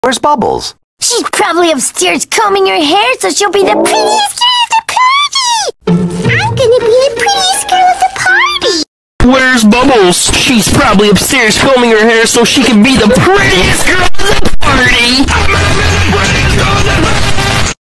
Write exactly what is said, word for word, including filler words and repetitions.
Where's Bubbles? She's probably upstairs combing her hair so she'll be the prettiest girl at the party! I'm gonna be the prettiest girl at the party! Where's Bubbles? She's probably upstairs combing her hair so she can be the prettiest girl!